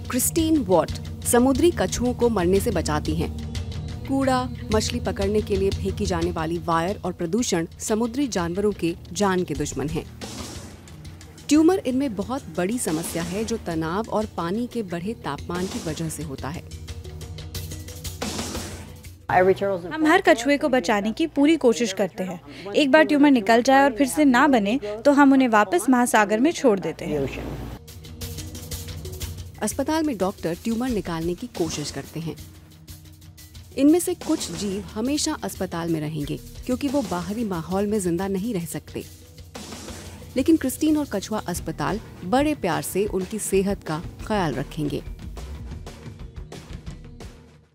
Christine what समुद्री कछुओं को मरने से बचाती हैं। कूड़ा, मछली पकड़ने के लिए फेंकी जाने वाली वायर और प्रदूषण समुद्री जानवरों के जान के दुश्मन हैं। ट्यूमर इनमें बहुत बड़ी समस्या है जो तनाव और पानी के बढ़े तापमान की वजह से होता है। हम हर कछुए को बचाने की पूरी कोशिश करते हैं। एक बार ट्यूमर निकल जाए और फिर से ना बने तो हम उन्हें वापस महासागर में छोड़ देते हैं। अस्पताल में डॉक्टर ट्यूमर निकालने की कोशिश करते हैं। इनमें से कुछ जीव हमेशा अस्पताल में रहेंगे क्योंकि वो बाहरी माहौल में जिंदा नहीं रह सकते। लेकिन क्रिस्टीन और कछुआ अस्पताल बड़े प्यार से उनकी सेहत का ख्याल रखेंगे।